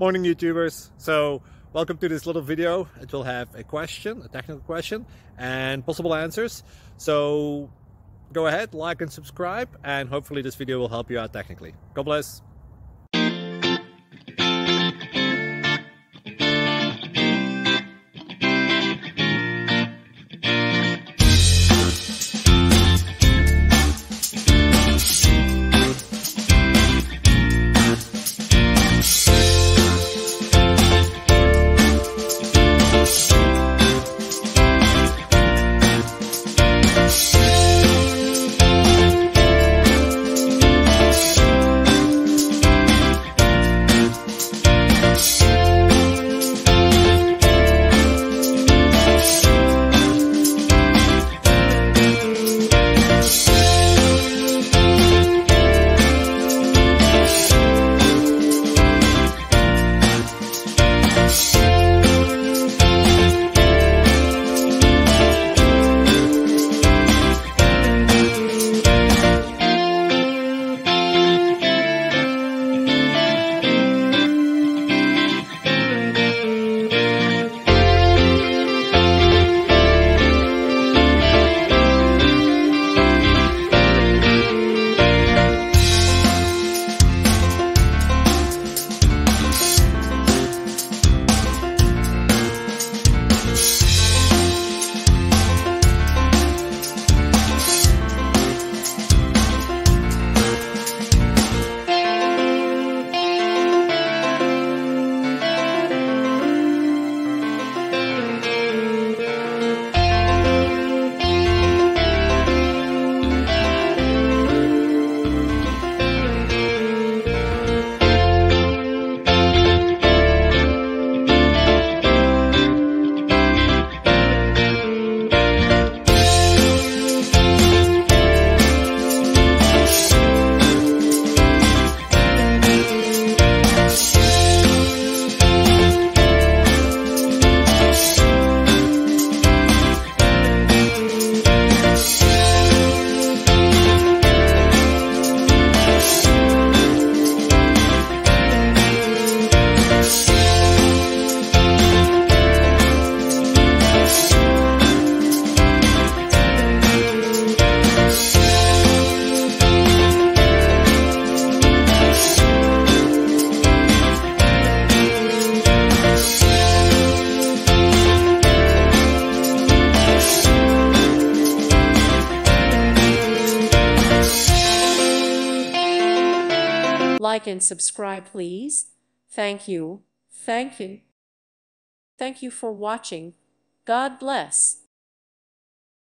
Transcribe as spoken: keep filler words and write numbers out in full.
morning, YouTubers. So welcome to this little video. It will have a question, a technical question, and possible answers. So go ahead, like and subscribe, and hopefully this video will help you out technically. God bless. Like and subscribe, please. Thank you. Thank you. Thank you for watching. God bless.